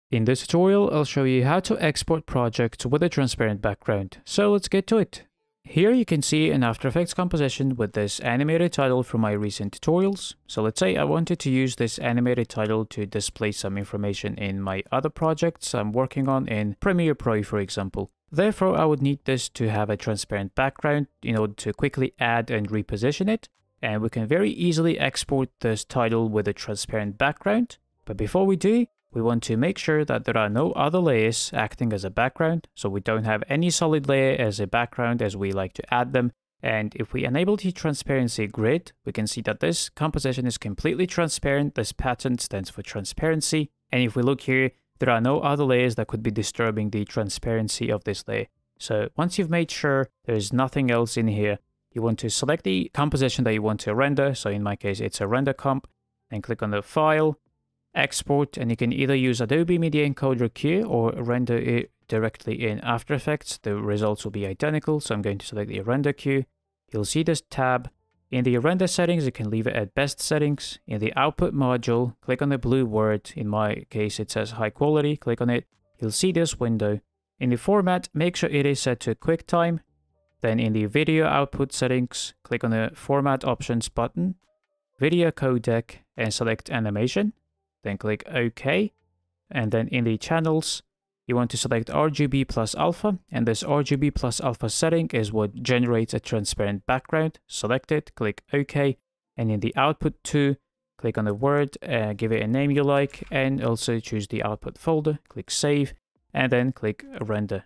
In this tutorial, I'll show you how to export projects with a transparent background. So let's get to it. Here you can see an After Effects composition with this animated title from my recent tutorials. So let's say I wanted to use this animated title to display some information in my other projects I'm working on in Premiere Pro, for example. Therefore, I would need this to have a transparent background in order to quickly add and reposition it. And we can very easily export this title with a transparent background. But before we do, we want to make sure that there are no other layers acting as a background, so we don't have any solid layer as a background as we like to add them. And if we enable the transparency grid, we can see that this composition is completely transparent. This pattern stands for transparency. And if we look here, there are no other layers that could be disturbing the transparency of this layer. So once you've made sure there's nothing else in here, you want to select the composition that you want to render. So in my case, it's a render comp, and click on the file, export, and you can either use Adobe Media Encoder Q or render it directly in After Effects. The results will be identical, so I'm going to select the render queue. You'll see this tab. In the render settings, you can leave it at best settings. In the output module, click on the blue word. In my case, it says high quality. Click on it. You'll see this window. In the format, make sure it is set to QuickTime. Then in the video output settings, click on the format options button, video codec, and select animation. Then click OK. And then in the channels, you want to select rgb+alpha, and this rgb+alpha setting is what generates a transparent background. Select it, click OK. And in the output 2, click on the word, give it a name you like, and also choose the output folder, click save, and then click render.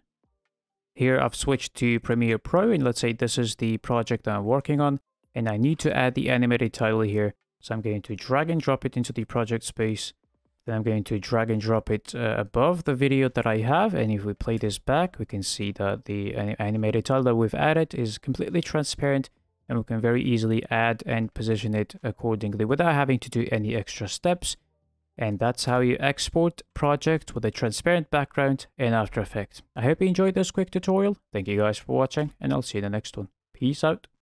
Here I've switched to Premiere Pro, and let's say this is the project I'm working on, and I need to add the animated title here. So I'm going to drag and drop it into the project space. Then I'm going to drag and drop it above the video that I have. And if we play this back, we can see that the animated title that we've added is completely transparent, and we can very easily add and position it accordingly without having to do any extra steps. And that's how you export project with a transparent background in After Effects. I hope you enjoyed this quick tutorial. Thank you guys for watching, and I'll see you in the next one. Peace out.